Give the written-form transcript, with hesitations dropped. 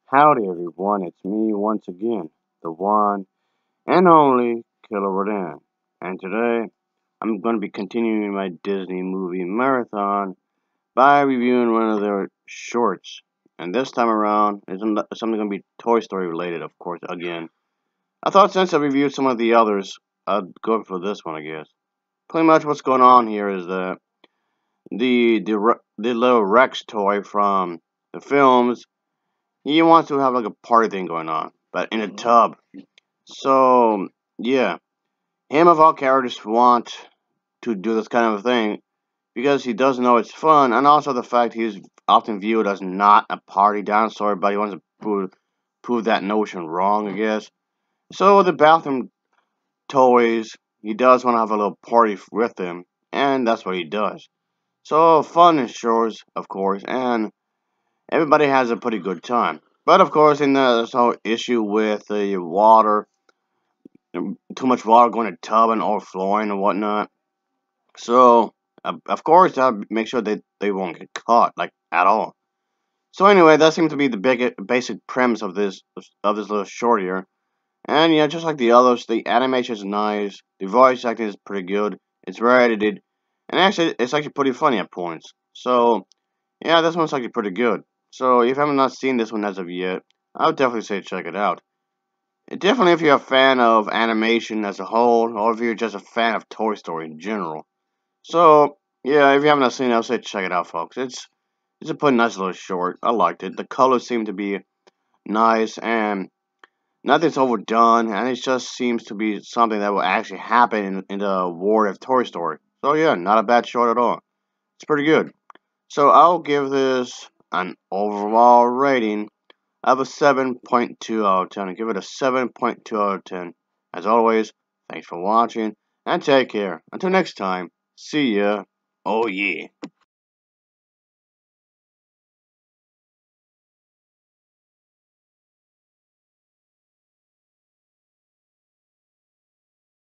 Howdy everyone, it's me once again, the one and only Killer Rodan. And today, I'm going to be continuing my Disney movie marathon by reviewing one of their shorts. And this time around, it's something going to be Toy Story related, of course, again. I thought since I reviewed some of the others, I'd go for this one, I guess. Pretty much what's going on here is that the little Rex toy from the films, he wants to have like a party thing going on, but in a tub. So yeah, him of all characters want to do this kind of a thing because he does know it's fun, and also the fact he's often viewed as not a party dinosaur, but he wants to prove that notion wrong, I guess. So the bathroom toys, he does want to have a little party with him, and that's what he does. So fun ensures, of course, and everybody has a pretty good time. But of course, in the whole issue with the water, too much water going to tub and overflowing and whatnot. So of course, I make sure they won't get caught like at all. So anyway, that seems to be the basic premise of this little short here. And yeah, just like the others, the animation is nice, the voice acting is pretty good, it's well edited, and actually it's actually pretty funny at points. So yeah, this one's actually pretty good. So if you have not seen this one as of yet, I would definitely say check it out. Definitely if you're a fan of animation as a whole, or if you're just a fan of Toy Story in general. So, yeah, if you haven't seen it, I'll say check it out, folks. It's a pretty nice little short. I liked it. The colors seem to be nice, and nothing's overdone, and it just seems to be something that will actually happen in the world of Toy Story. So, yeah, not a bad short at all. It's pretty good. So, I'll give this an overall rating of a 7.2 out of 10. I give it a 7.2 out of 10. As always, thanks for watching, and take care. Until next time, see ya. Oh yeah.